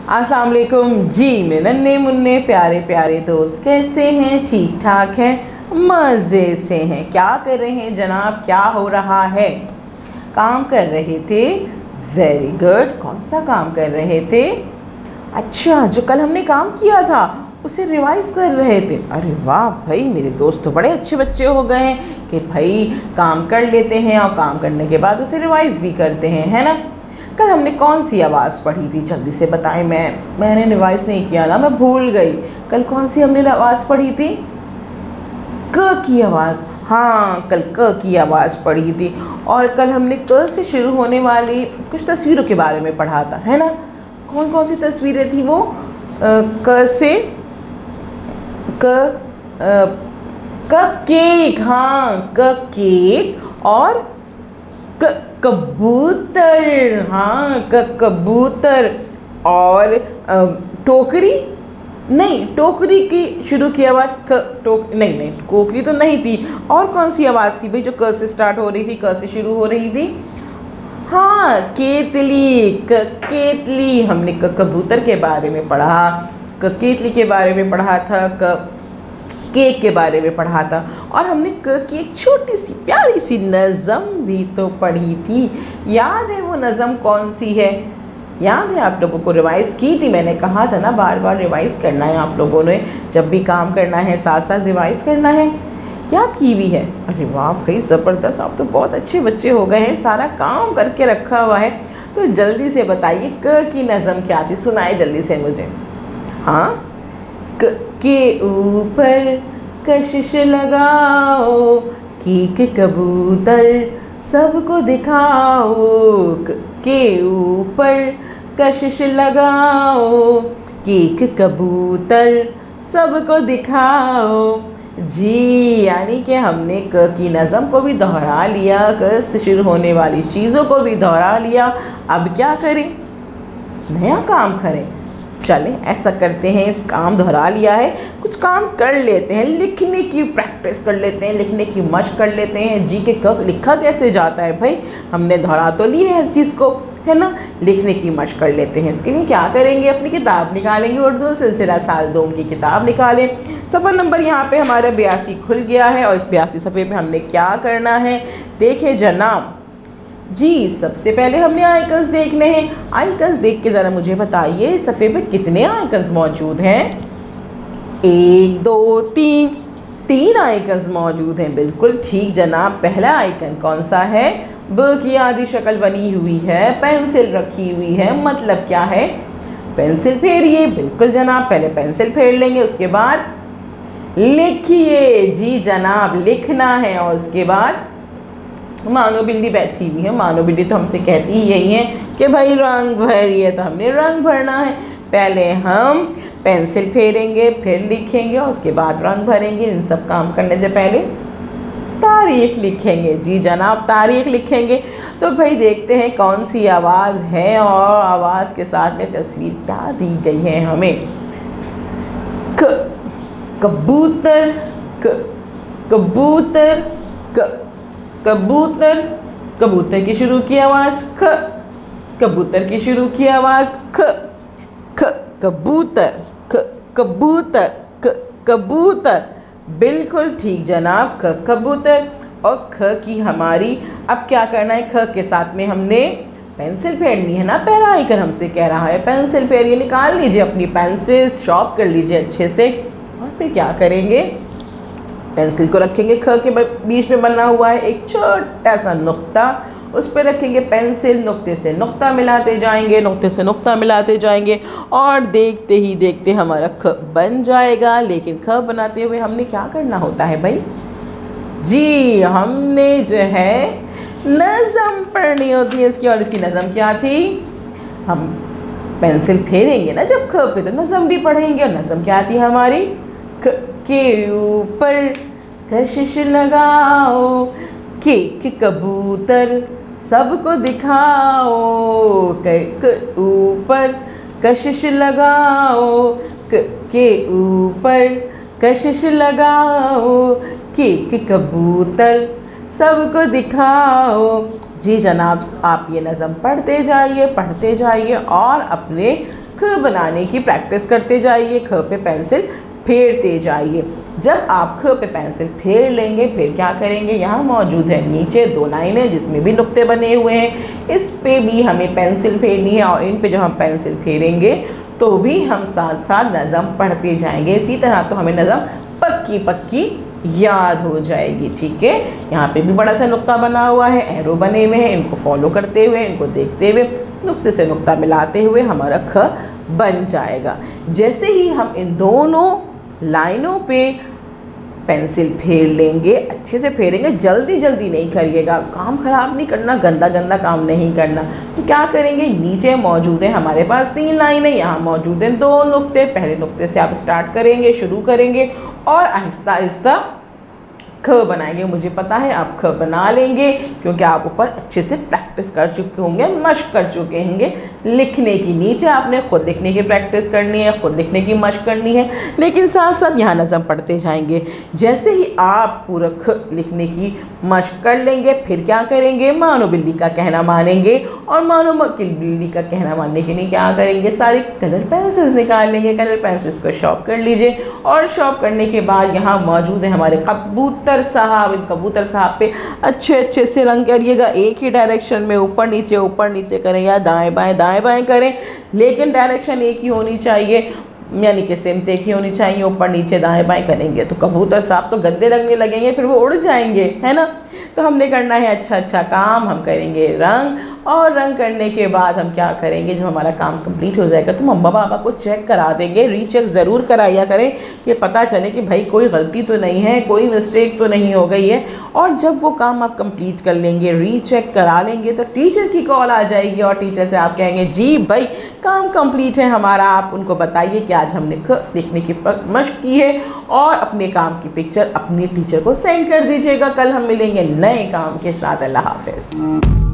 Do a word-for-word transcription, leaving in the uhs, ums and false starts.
अस्सलाम वालेकुम जी। मेरे नन्हे मुन्ने प्यारे प्यारे दोस्त कैसे हैं? ठीक ठाक हैं, मज़े से हैं। क्या कर रहे हैं जनाब? क्या हो रहा है? काम कर रहे थे। Very good. कौन सा काम कर रहे थे? अच्छा, जो कल हमने काम किया था उसे रिवाइज़ कर रहे थे। अरे वाह भाई, मेरे दोस्त तो बड़े अच्छे बच्चे हो गए हैं कि भाई काम कर लेते हैं और काम करने के बाद उसे रिवाइज़ भी करते हैं, है ना। कल हमने कौन सी आवाज़ पढ़ी थी? जल्दी से बताएं। मैं मैंने रिवाइज़ नहीं किया ना, मैं भूल गई। कल कौन सी हमने आवाज़ पढ़ी थी? क की आवाज़। हाँ, कल क की आवाज़ पढ़ी थी। और कल हमने क से शुरू होने वाली कुछ तस्वीरों के बारे में पढ़ा था, है ना। कौन कौन सी तस्वीरें थी वो? आ, क से क आ, क केक। हाँ, क केक। और क कबूतर। हाँ, क कबूतर। और आ, टोकरी नहीं, टोकरी की शुरू की आवाज़ क टोक नहीं नहीं टोकरी तो नहीं थी। और कौन सी आवाज़ थी भाई जो क से स्टार्ट हो रही थी, क से शुरू हो रही थी? हाँ, केतली। क केतली। हमने क कबूतर के बारे में पढ़ा, क केतली के बारे में पढ़ा था, क केक के बारे में पढ़ा था। और हमने क की एक छोटी सी प्यारी सी नज़म भी तो पढ़ी थी। याद है वो नज़म कौन सी है? याद है आप लोगों को? रिवाइज़ की थी, मैंने कहा था ना बार बार रिवाइज़ करना है आप लोगों ने। जब भी काम करना है साथ साथ रिवाइज़ करना है। याद की भी है? अरे वाह भाई, ज़बरदस्त, आप तो बहुत अच्छे बच्चे हो गए हैं, सारा काम करके रखा हुआ है। तो जल्दी से बताइए क की नज़म क्या थी? सुनाए जल्दी से मुझे। हाँ, क के ऊपर कशिश लगाओ, कीक कबूतर सबको दिखाओ। क के ऊपर कशिश लगाओ, कीक कबूतर सबको दिखाओ। जी, यानी कि हमने क की नज़म को भी दोहरा लिया, क से शुरू होने वाली चीज़ों को भी दोहरा लिया। अब क्या करें? नया काम करें। चलें, ऐसा करते हैं, इस काम दोहरा लिया है, कुछ काम कर लेते हैं। लिखने की प्रैक्टिस कर लेते हैं, लिखने की मशक कर लेते हैं। जी के क लिखा कैसे जाता है भाई? हमने दोहरा तो ली है हर चीज़ को, है ना। लिखने की मशक कर लेते हैं। उसके लिए क्या करेंगे? अपनी किताब निकालेंगे, उर्दू सिलसिला साल दोम की किताब निकालें। सफ़र नंबर यहाँ पे हमारा बयासी खुल गया है और इस बयासी सफ़े पे हमने क्या करना है देखें जनाब। जी, सबसे पहले हमने आइकन्स देखने हैं। आइकन्स देख के ज़रा मुझे बताइए सफ़े पे कितने आइकन्स मौजूद हैं? एक, दो, तीन। तीन आइकन्स मौजूद हैं। बिल्कुल ठीक जनाब। पहला आइकन कौन सा है? ब की आधी शक्ल बनी हुई है, पेंसिल रखी हुई है। मतलब क्या है? पेंसिल फेरिए। बिल्कुल जनाब, पहले पेंसिल फेर लेंगे, उसके बाद लिखिए। जी जनाब, लिखना है। और उसके बाद मानो बिल्ली बैठी हुई है। मानो बिल्ली तो हमसे कहती ही यही है कि भाई रंग भरिए, तो हमने रंग भरना है। पहले हम पेंसिल फेरेंगे, फिर लिखेंगे और उसके बाद रंग भरेंगे। इन सब काम करने से पहले तारीख लिखेंगे। जी जनाब, तारीख लिखेंगे। तो भाई देखते हैं कौन सी आवाज़ है और आवाज़ के साथ में तस्वीर क्या दी गई है हमें। क कबूतर। क कबूतर। क कबूतर। कबूतर की शुरू की आवाज़ ख। कबूतर की शुरू की आवाज़ ख। ख कबूतर। ख कबूतर। ख कबूतर। बिल्कुल ठीक जनाब, ख कबूतर। और ख की हमारी अब क्या करना है? ख के साथ में हमने पेंसिल फेरनी है ना। पहला आइकन हमसे कह रहा है पेंसिल फेरिए। निकाल लीजिए अपनी पेंसिल, शॉर्प कर लीजिए अच्छे से। और फिर क्या करेंगे? पेंसिल को रखेंगे, ख के बीच में बना हुआ है एक छोटा सा नुक्ता, उस पर रखेंगे पेंसिल। नुक्ते से नुक्ता मिलाते जाएंगे, नुक्ते से नुक्ता मिलाते जाएंगे और देखते ही देखते हमारा ख बन जाएगा। लेकिन ख बनाते हुए हमने क्या करना होता है भाई? जी, हमने जो है नज़म पढ़नी होती है इसकी। और इसकी नज़म क्या थी? हम पेंसिल फेरेंगे ना जब ख पे, तो नज़म भी पढ़ेंगे। और नज़म क्या थी हमारी? ख के ऊपर कशिश लगाओ, केक कबूतर सबको दिखाओ। के ऊपर कशिश लगाओ, क के ऊपर कशिश लगाओ, केक कबूतर सबको दिखाओ। जी जनाब, आप ये नज़म पढ़ते जाइए, पढ़ते जाइए और अपने ख बनाने की प्रैक्टिस करते जाइए, ख पे पेंसिल फेरते जाइए। जब आप ख पे पेंसिल फेर लेंगे फिर क्या करेंगे, यहाँ मौजूद है नीचे दो लाइनें जिसमें भी नुक्ते बने हुए हैं, इस पे भी हमें पेंसिल फेरनी है और इन पे जब हम पेंसिल फेरेंगे तो भी हम साथ साथ नज़म पढ़ते जाएंगे। इसी तरह तो हमें नज़म पक्की पक्की याद हो जाएगी। ठीक है, यहाँ पे भी बड़ा सा नुक्ता बना हुआ है, एरो बने हुए हैं, इनको फॉलो करते हुए, इनको देखते हुए, नुक्ते से नुक्ता मिलाते हुए हमारा ख बन जाएगा। जैसे ही हम इन दोनों लाइनों पे पेंसिल फेर लेंगे, अच्छे से फेरेंगे, जल्दी जल्दी नहीं करिएगा, काम ख़राब नहीं करना, गंदा गंदा काम नहीं करना। तो क्या करेंगे, नीचे मौजूद है हमारे पास तीन लाइनें, यहाँ मौजूद हैं दो नुक्ते। पहले नुक्ते से आप स्टार्ट करेंगे, शुरू करेंगे और आहिस्ता आहिस्ता ख बनाएंगे। मुझे पता है आप ख बना लेंगे क्योंकि आप ऊपर अच्छे से प्रैक्टिस कर चुके होंगे, मश्क कर चुके होंगे लिखने की। नीचे आपने खुद लिखने की प्रैक्टिस करनी है, खुद लिखने की मश्क करनी है, लेकिन साथ साथ यहाँ नज़म पढ़ते जाएंगे। जैसे ही आप पूरा ख लिखने की मश्क कर लेंगे फिर क्या करेंगे, मानो बिल्ली का कहना मानेंगे, और मानो बिल्ली का कहना मानने के लिए क्या करेंगे, सारे कलर पेंसिल्स निकाल लेंगे। कलर पेंसिल्स को शॉर्प कर लीजिए और शॉर्प करने के बाद यहाँ मौजूद है हमारे कबूतर साहब। इन कबूतर साहब पे अच्छे अच्छे से रंग करिएगा, एक ही डायरेक्शन में, ऊपर नीचे ऊपर नीचे करें या दाएं बाएं दाएं बाएं करें, लेकिन डायरेक्शन एक ही होनी चाहिए, यानी कि सेम एक ही होनी चाहिए। ऊपर नीचे दाएं बाएं करेंगे तो कबूतर साहब तो गंदे लगने लगेंगे, फिर वो उड़ जाएंगे, है ना। तो हमने करना है अच्छा अच्छा काम, हम करेंगे रंग, और रंग करने के बाद हम क्या करेंगे, जब हमारा काम कंप्लीट हो जाएगा तो मम्मा पापा को चेक करा देंगे, रीचेक ज़रूर कराया करें कि पता चले कि भाई कोई गलती तो नहीं है, कोई मिस्टेक तो नहीं हो गई है। और जब वो काम आप कंप्लीट कर लेंगे, रीचेक करा लेंगे, तो टीचर की कॉल आ जाएगी और टीचर से आप कहेंगे जी भाई काम कंप्लीट है हमारा। आप उनको बताइए कि आज हमने लिखने की मश्क की है, और अपने काम की पिक्चर अपने टीचर को सेंड कर दीजिएगा। कल हम मिलेंगे नए काम के साथ। अल्लाह हाफ़िज़।